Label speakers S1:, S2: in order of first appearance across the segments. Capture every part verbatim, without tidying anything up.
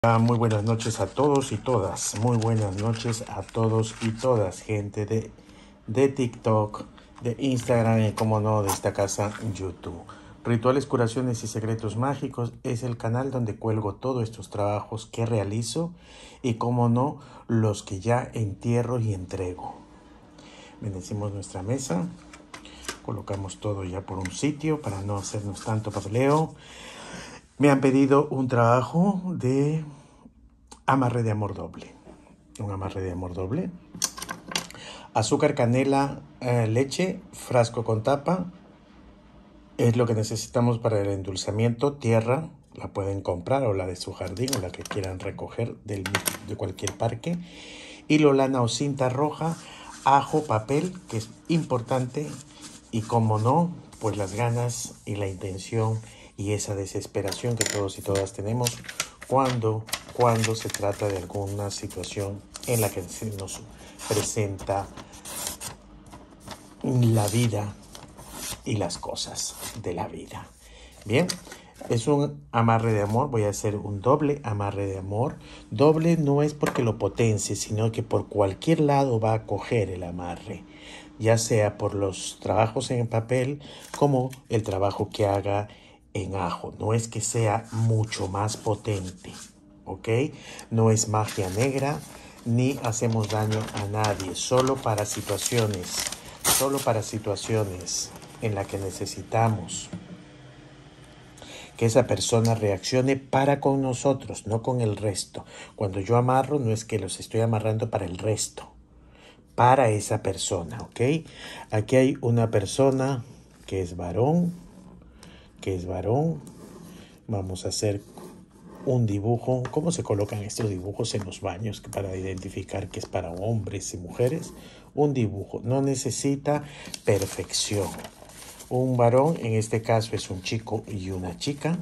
S1: Ah, Muy buenas noches a todos y todas. Muy buenas noches a todos y todas, gente de, de TikTok, de Instagram y, como no, de esta casa YouTube. Rituales, curaciones y secretos mágicos es el canal donde cuelgo todos estos trabajos que realizo y, como no, los que ya entierro y entrego. Bendecimos nuestra mesa, colocamos todo ya por un sitio para no hacernos tanto papeleo. Me han pedido un trabajo de amarre de amor doble. Un amarre de amor doble. Azúcar, canela, eh, leche, frasco con tapa. Es lo que necesitamos para el endulzamiento. Tierra, la pueden comprar o la de su jardín o la que quieran recoger del, de cualquier parque. Hilo, lana o cinta roja. Ajo, papel, que es importante. Y como no, pues las ganas y la intención y esa desesperación que todos y todas tenemos cuando, cuando se trata de alguna situación en la que se nos presenta la vida y las cosas de la vida. Bien, es un amarre de amor. Voy a hacer un doble amarre de amor. Doble no es porque lo potencie, sino que por cualquier lado va a coger el amarre, ya sea por los trabajos en papel como el trabajo que haga en ajo. No es que sea mucho más potente, ¿ok? No es magia negra, ni hacemos daño a nadie, solo para situaciones, solo para situaciones en las que necesitamos que esa persona reaccione para con nosotros, no con el resto. Cuando yo amarro, no es que los estoy amarrando para el resto, para esa persona, ¿ok? Aquí hay una persona que es varón, que es varón. Vamos a hacer un dibujo. ¿Cómo se colocan estos dibujos en los baños para identificar que es para hombres y mujeres? Un dibujo. No necesita perfección. Un varón, en este caso, es un chico y una chica.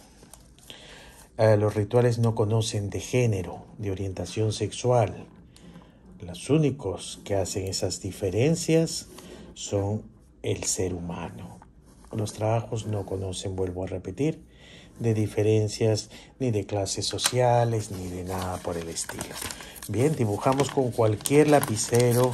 S1: Eh, los rituales no conocen de género, de orientación sexual. Los únicos que hacen esas diferencias son el ser humano. Los trabajos no conocen, vuelvo a repetir, de diferencias ni de clases sociales ni de nada por el estilo. Bien, dibujamos con cualquier lapicero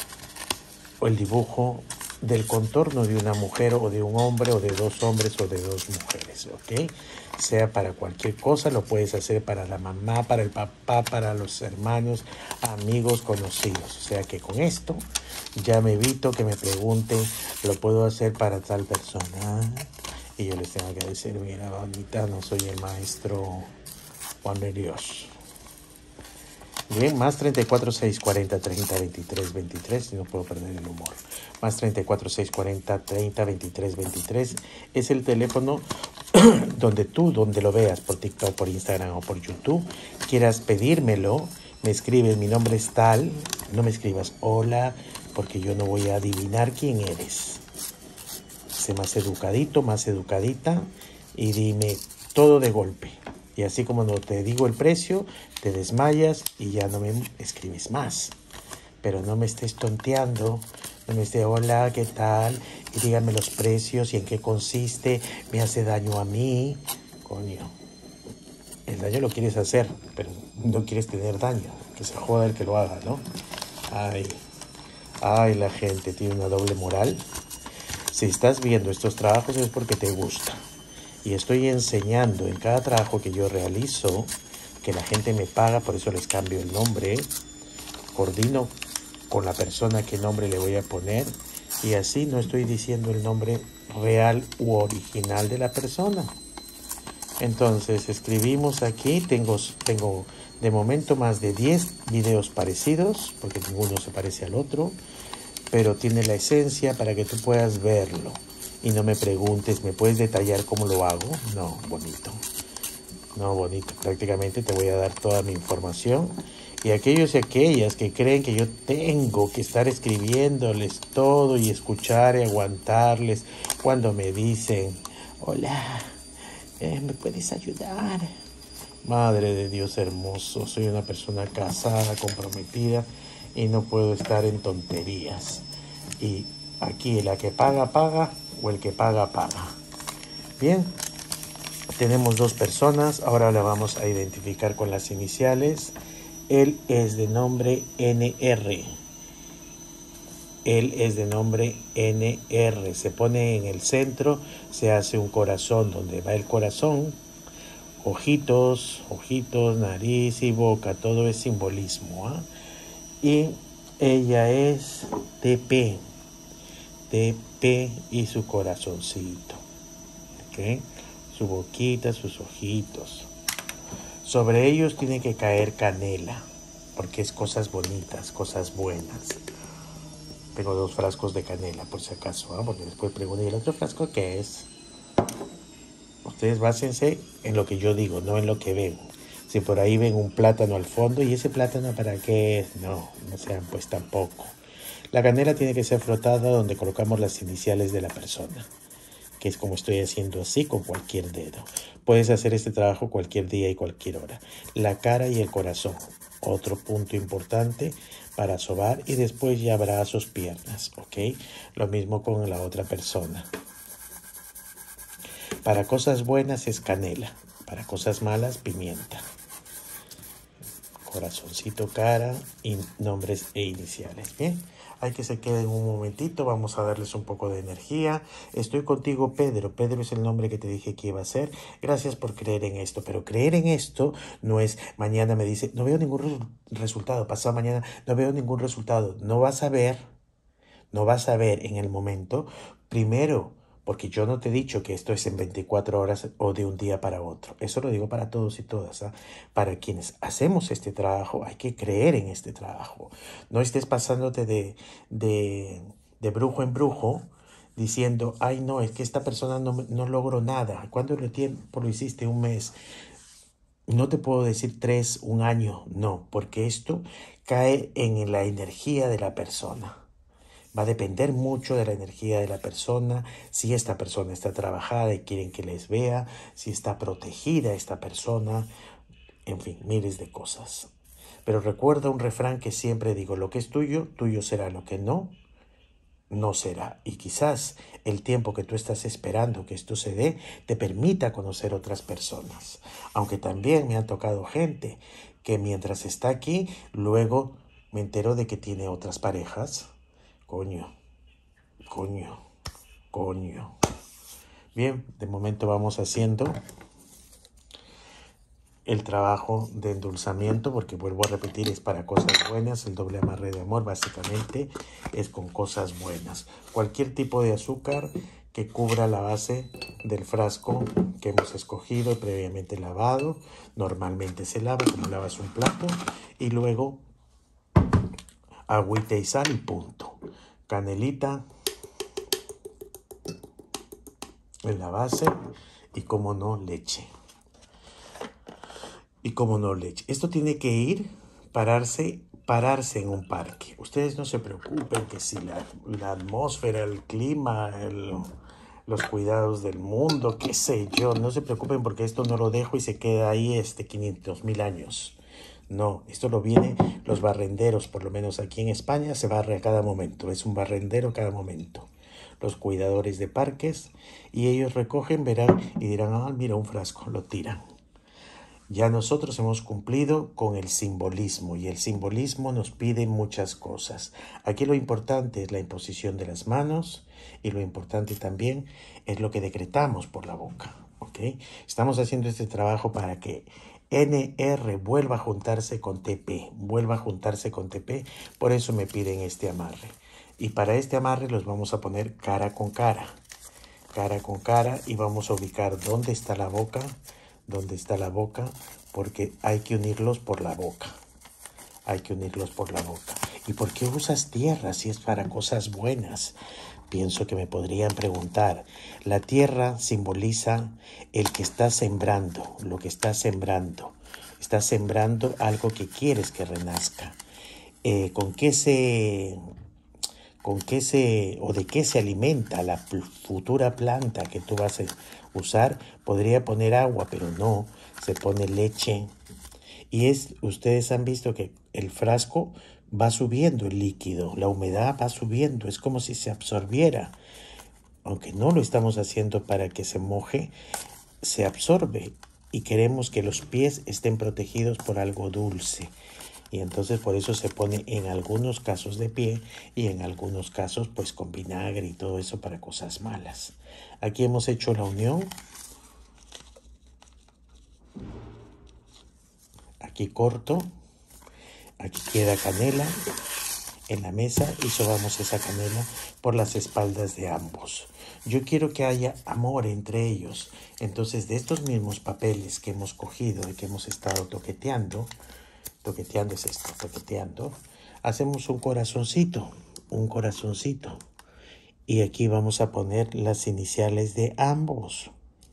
S1: o el dibujo del contorno de una mujer o de un hombre o de dos hombres o de dos mujeres, ¿ok? Sea para cualquier cosa, lo puedes hacer para la mamá, para el papá, para los hermanos, amigos, conocidos. O sea que con esto ya me evito que me pregunten, ¿lo puedo hacer para tal persona? Y yo les tengo que decir, mira, bonita, no soy el maestro Juan de Dios. Bien, más treinta y cuatro, seiscientos cuarenta, treinta, veintitrés, veintitrés, no puedo perder el humor. Más treinta y cuatro, seiscientos cuarenta, treinta, veintitrés, veintitrés es el teléfono donde tú, donde lo veas, por TikTok, por Instagram o por YouTube, quieras pedírmelo, me escribes, mi nombre es tal, no me escribas hola, porque yo no voy a adivinar quién eres. Sé más educadito, más educadita y dime todo de golpe. Y así como no te digo el precio, te desmayas y ya no me escribes más. Pero no me estés tonteando, no me estés, hola, ¿qué tal? Y dígame los precios y en qué consiste, me hace daño a mí. Coño, el daño lo quieres hacer, pero no quieres tener daño. Que se joda el que lo haga, ¿no? Ay, ay, la gente tiene una doble moral. Si estás viendo estos trabajos es porque te gusta. Y estoy enseñando en cada trabajo que yo realizo, que la gente me paga, por eso les cambio el nombre, coordino con la persona qué nombre le voy a poner, y así no estoy diciendo el nombre real u original de la persona. Entonces escribimos aquí, tengo, tengo de momento más de diez videos parecidos, porque ninguno se parece al otro, pero tiene la esencia para que tú puedas verlo. Y no me preguntes, ¿me puedes detallar cómo lo hago? No, bonito. No, bonito. Prácticamente te voy a dar toda mi información. Y aquellos y aquellas que creen que yo tengo que estar escribiéndoles todo y escuchar y aguantarles cuando me dicen, hola, eh, ¿me puedes ayudar? Madre de Dios hermoso, soy una persona casada, comprometida y no puedo estar en tonterías. Y aquí la que paga, paga, o el que paga, paga. Bien, Tenemos dos personas, ahora la vamos a identificar con las iniciales. Él es de nombre N R. Él es de nombre N R. Se pone en el centro, se hace un corazón donde va el corazón. Ojitos, ojitos, nariz y boca, todo es simbolismo. ¿eh? Y ella es T P. T P y su corazoncito. ¿Okay? Su boquita, sus ojitos. Sobre ellos tiene que caer canela, porque es cosas bonitas, cosas buenas. Tengo dos frascos de canela, por si acaso, ¿eh? Porque después pregunto, ¿y el otro frasco qué es? Ustedes básense en lo que yo digo, no en lo que ven. Si por ahí ven un plátano al fondo, ¿y ese plátano para qué es? No, no sean pues tampoco. La canela tiene que ser frotada donde colocamos las iniciales de la persona, que es como estoy haciendo así con cualquier dedo. Puedes hacer este trabajo cualquier día y cualquier hora. La cara y el corazón, otro punto importante para sobar, y después ya brazos, piernas, ¿ok? Lo mismo con la otra persona. Para cosas buenas es canela, para cosas malas pimienta. Corazoncito, cara y nombres e iniciales. Bien, hay que se queden un momentito, vamos a darles un poco de energía. Estoy contigo, Pedro. Pedro es el nombre que te dije que iba a ser. Gracias por creer en esto, pero creer en esto no es mañana me dice, no veo ningún resu resultado, pasado mañana no veo ningún resultado. No vas a ver, no vas a ver en el momento, primero, porque yo no te he dicho que esto es en veinticuatro horas o de un día para otro. Eso lo digo para todos y todas. ¿eh? Para quienes hacemos este trabajo, hay que creer en este trabajo. No estés pasándote de, de, de brujo en brujo diciendo, ay no, es que esta persona no, no logró nada. ¿Cuánto tiempo lo hiciste? Un mes. No te puedo decir tres, un año. No, porque esto cae en la energía de la persona. Va a depender mucho de la energía de la persona, si esta persona está trabajada y quieren que les vea, si está protegida esta persona, en fin, miles de cosas. Pero recuerda un refrán que siempre digo, lo que es tuyo, tuyo será, lo que no, no será. Y quizás el tiempo que tú estás esperando que esto se dé, te permita conocer otras personas. Aunque también me ha tocado gente que mientras está aquí, luego me entero de que tiene otras parejas. Coño, coño, coño. Bien, de momento vamos haciendo el trabajo de endulzamiento, porque vuelvo a repetir, es para cosas buenas. El doble amarre de amor básicamente es con cosas buenas. Cualquier tipo de azúcar que cubra la base del frasco que hemos escogido y previamente lavado. Normalmente se lava como lavas un plato y luego agüita y sal y punto. Canelita en la base y como no leche. Y como no leche. Esto tiene que ir, pararse, pararse en un parque. Ustedes no se preocupen que si la, la atmósfera, el clima, el, los cuidados del mundo, qué sé yo, no se preocupen porque esto no lo dejo y se queda ahí este quinientos mil años. No, esto lo viene los barrenderos, por lo menos aquí en España se barre a cada momento, es un barrendero cada momento. Los cuidadores de parques, y ellos recogen, verán y dirán, ah, mira un frasco, lo tiran. Ya nosotros hemos cumplido con el simbolismo y el simbolismo nos pide muchas cosas. Aquí lo importante es la imposición de las manos y lo importante también es lo que decretamos por la boca. ¿Ok? Estamos haciendo este trabajo para que N R vuelva a juntarse con T P, vuelva a juntarse con T P, por eso me piden este amarre. Y para este amarre los vamos a poner cara con cara, cara con cara y vamos a ubicar dónde está la boca, dónde está la boca, porque hay que unirlos por la boca, hay que unirlos por la boca. ¿Y por qué usas tierra si es para cosas buenas? Pienso que me podrían preguntar. La tierra simboliza el que está sembrando, lo que está sembrando. Está sembrando algo que quieres que renazca. Eh, ¿Con qué se, con qué se, o de qué se alimenta la futura planta que tú vas a usar? Podría poner agua, pero no, se pone leche. Y es, ustedes han visto que el frasco va subiendo el líquido, la humedad va subiendo, es como si se absorbiera. Aunque no lo estamos haciendo para que se moje, se absorbe y queremos que los pies estén protegidos por algo dulce. Y entonces por eso se pone en algunos casos de pie y en algunos casos pues con vinagre y todo eso para cosas malas. Aquí hemos hecho la unión. Aquí corto. Aquí queda canela en la mesa y sobamos esa canela por las espaldas de ambos. Yo quiero que haya amor entre ellos. Entonces de estos mismos papeles que hemos cogido y que hemos estado toqueteando, toqueteando es esto, toqueteando, hacemos un corazoncito, un corazoncito. Y aquí vamos a poner las iniciales de ambos.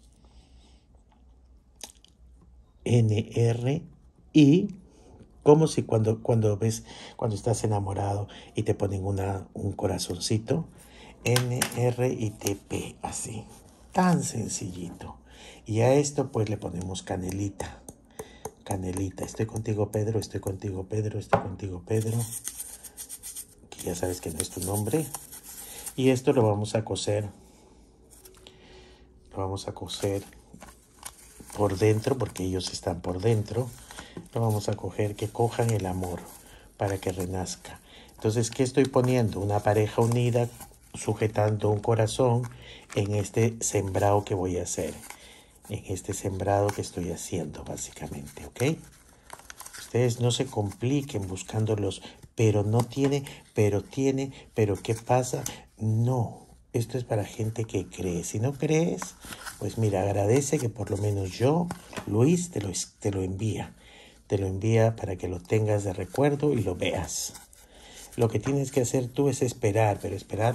S1: N R I, como si cuando, cuando ves, cuando estás enamorado y te ponen una, un corazoncito, N R I T P, así, tan sencillito. Y a esto pues le ponemos canelita. Canelita, estoy contigo Pedro, estoy contigo Pedro, estoy contigo Pedro, que ya sabes que no es tu nombre. Y esto lo vamos a coser, lo vamos a coser por dentro, porque ellos están por dentro. Lo vamos a coger, que cojan el amor para que renazca. Entonces, ¿qué estoy poniendo? Una pareja unida sujetando un corazón en este sembrado que voy a hacer. En este sembrado que estoy haciendo, básicamente, ¿ok? Ustedes no se compliquen buscándolos, pero no tiene, pero tiene, pero ¿qué pasa? No, esto es para gente que cree. Si no crees, pues mira, agradece que por lo menos yo, Luis, te lo, te lo envía. Te lo envía para que lo tengas de recuerdo y lo veas. Lo que tienes que hacer tú es esperar, pero esperar...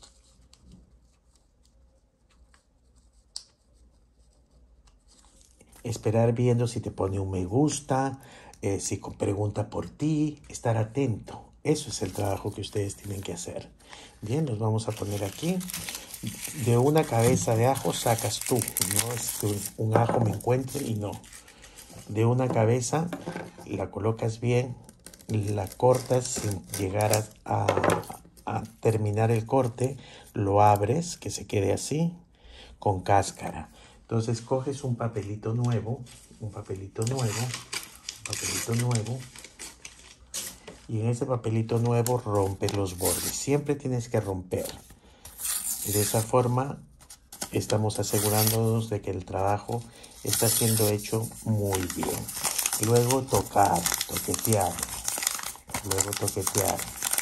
S1: Esperar viendo si te pone un me gusta, eh, si pregunta por ti, estar atento. Eso es el trabajo que ustedes tienen que hacer. Bien, los vamos a poner aquí. De una cabeza de ajo sacas tú, no es que un ajo me encuentre y no. De una cabeza la colocas bien, la cortas sin llegar a, a, a terminar el corte, lo abres, que se quede así, con cáscara. Entonces coges un papelito nuevo, un papelito nuevo, un papelito nuevo, y en ese papelito nuevo rompes los bordes. Siempre tienes que romper. Y de esa forma estamos asegurándonos de que el trabajo está siendo hecho muy bien. Luego tocar, toquetear, luego toquetear.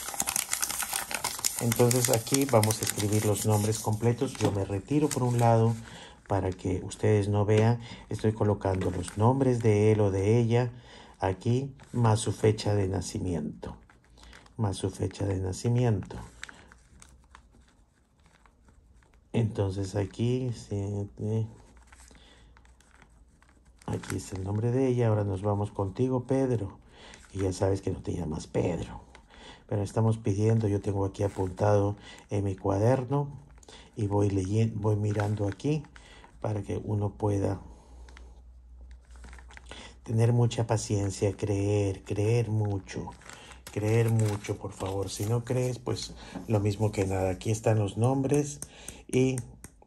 S1: Entonces aquí vamos a escribir los nombres completos. Yo me retiro por un lado para que ustedes no vean. Estoy colocando los nombres de él o de ella aquí, más su fecha de nacimiento. Más su fecha de nacimiento. Entonces aquí, siete, aquí está el nombre de ella. Ahora nos vamos contigo, Pedro. Y ya sabes que no te llamas Pedro. Pero estamos pidiendo, yo tengo aquí apuntado en mi cuaderno y voy leyendo, voy mirando aquí para que uno pueda tener mucha paciencia, creer, creer mucho, creer mucho, por favor. Si no crees, pues lo mismo que nada. Aquí están los nombres y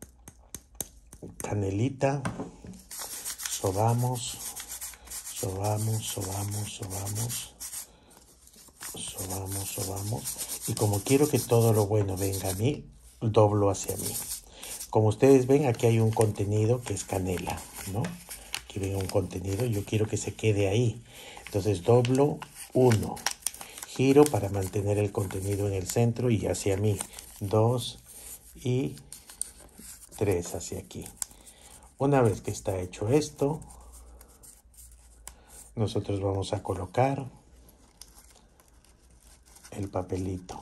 S1: canelita, sobamos, sobamos, sobamos, sobamos. Sobamos, sobamos. Y como quiero que todo lo bueno venga a mí, doblo hacia mí. Como ustedes ven, aquí hay un contenido que es canela, ¿no? Aquí ven un contenido, yo quiero que se quede ahí. Entonces doblo uno, giro para mantener el contenido en el centro y hacia mí. Dos y tres hacia aquí. Una vez que está hecho esto, nosotros vamos a colocar el papelito.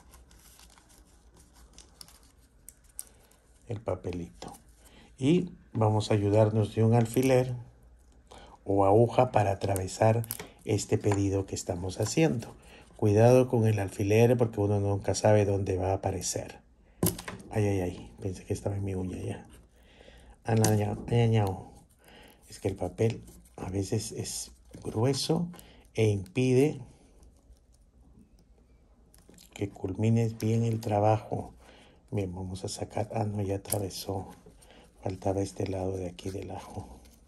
S1: El papelito. Y vamos a ayudarnos de un alfiler o aguja para atravesar este pedido que estamos haciendo. Cuidado con el alfiler porque uno nunca sabe dónde va a aparecer. Ay, ay, ay. Pensé que estaba en mi uña ya. Es que el papel a veces es grueso e impide que culmines bien el trabajo. Bien, vamos a sacar. Ah, no, ya atravesó. Faltaba este lado de aquí del ajo.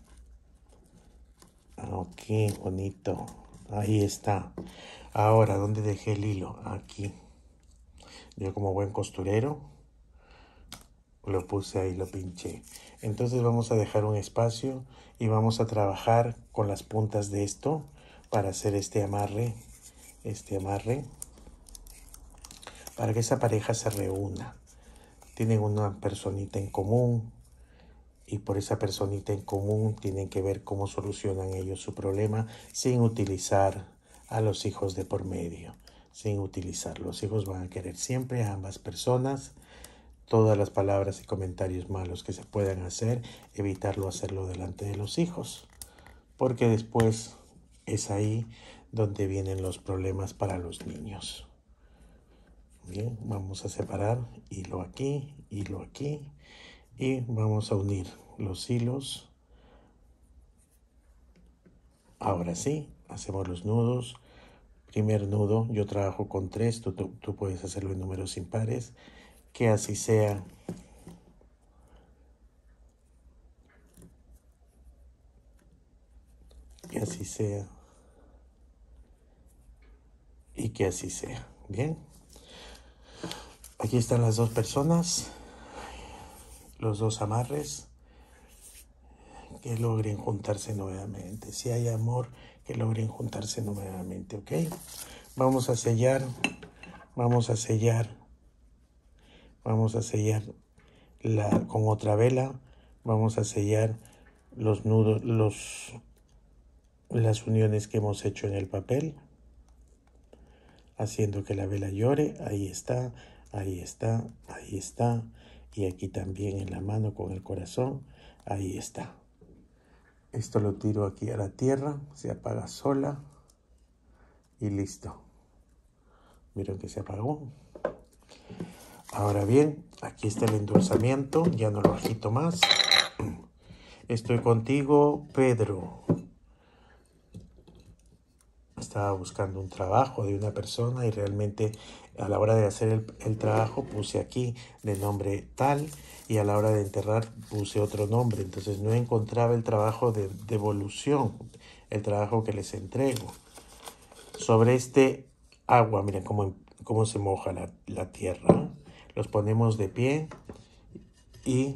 S1: Ok, bonito. Ahí está. Ahora, ¿dónde dejé el hilo? Aquí. Yo como buen costurero lo puse ahí, lo pinché. Entonces vamos a dejar un espacio y vamos a trabajar con las puntas de esto para hacer este amarre, este amarre, para que esa pareja se reúna. Tienen una personita en común y por esa personita en común tienen que ver cómo solucionan ellos su problema sin utilizar a los hijos de por medio, sin utilizar. Los hijos van a querer siempre a ambas personas. Todas las palabras y comentarios malos que se puedan hacer, evitarlo hacerlo delante de los hijos, porque después es ahí donde vienen los problemas para los niños. Bien, vamos a separar hilo aquí, hilo aquí y vamos a unir los hilos. Ahora sí, hacemos los nudos. Primer nudo, yo trabajo con tres, tú, tú, tú puedes hacerlo en números impares, que así sea. Que así sea. Y que así sea. Bien. Aquí están las dos personas. Los dos amarres. Que logren juntarse nuevamente. Si hay amor, que logren juntarse nuevamente. ¿Ok? Vamos a sellar. Vamos a sellar. Vamos a sellar la, con otra vela. Vamos a sellar los nudos, los, las uniones que hemos hecho en el papel. Haciendo que la vela llore. Ahí está, ahí está, ahí está. Y aquí también en la mano con el corazón. Ahí está. Esto lo tiro aquí a la tierra. Se apaga sola. Y listo. Miren que se apagó. Ahora bien, aquí está el endulzamiento. Ya no lo agito más. Estoy contigo, Pedro. Estaba buscando un trabajo de una persona y realmente a la hora de hacer el, el trabajo puse aquí de nombre tal y a la hora de enterrar puse otro nombre. Entonces no encontraba el trabajo de devolución, el trabajo que les entrego. Sobre este agua, miren cómo, cómo se moja la, la tierra. Los ponemos de pie y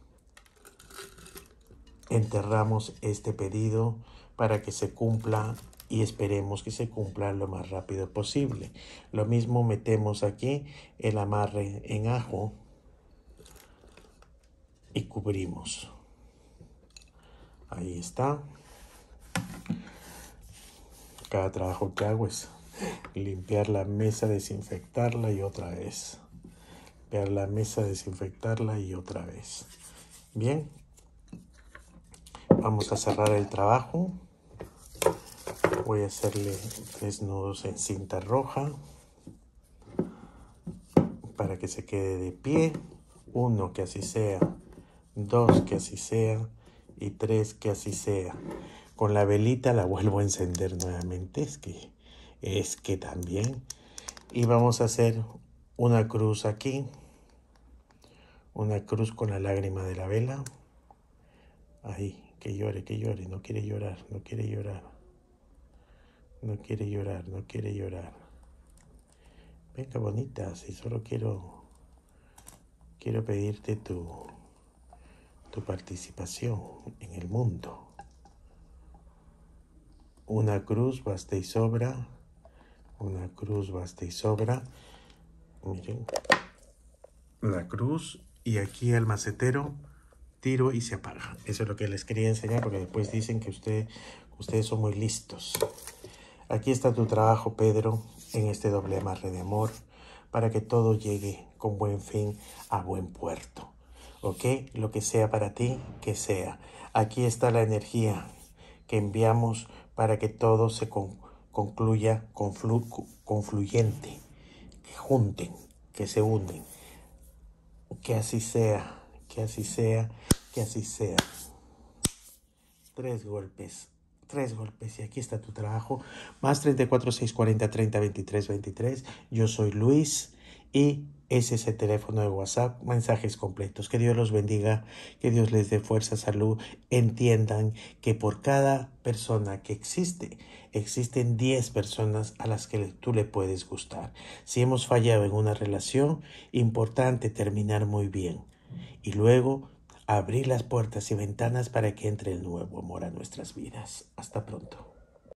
S1: enterramos este pedido para que se cumpla y esperemos que se cumpla lo más rápido posible. Lo mismo metemos aquí el amarre en ajo y cubrimos. Ahí está. Cada trabajo que hago es limpiar la mesa, desinfectarla y otra vez. Limpiar la mesa, desinfectarla y otra vez. Bien. Vamos a cerrar el trabajo. Voy a hacerle tres nudos en cinta roja para que se quede de pie. Uno, que así sea. Dos, que así sea. Y tres, que así sea. Con la velita la vuelvo a encender nuevamente. Es que, es que también. Y vamos a hacer una cruz aquí. Una cruz con la lágrima de la vela. Ahí, que llore, que llore. No quiere llorar, no quiere llorar. No quiere llorar, no quiere llorar. Venga, bonita, si solo quiero, quiero pedirte tu, tu participación en el mundo. Una cruz basta y sobra. Una cruz basta y sobra. Miren. La cruz y aquí el macetero tiro y se apaga. Eso es lo que les quería enseñar porque después dicen que usted, ustedes son muy listos. Aquí está tu trabajo, Pedro, en este doble amarre de amor, para que todo llegue con buen fin a buen puerto. ¿Ok? Lo que sea para ti, que sea. Aquí está la energía que enviamos para que todo se con, concluya conflu, confluyente, que junten, que se unen. Que así sea, que así sea, que así sea. Tres golpes. Tres golpes y aquí está tu trabajo. Más treinta y cuatro, seiscientos cuarenta, treinta, veintitrés, veintitrés. Yo soy Luis y Ese es el teléfono de WhatsApp, mensajes completos. Que Dios los bendiga, que Dios les dé fuerza, salud. Entiendan que por cada persona que existe, existen diez personas a las que tú le puedes gustar. Si hemos fallado en una relación, importante terminar muy bien. Y luego abrir las puertas y ventanas para que entre el nuevo amor a nuestras vidas. Hasta pronto.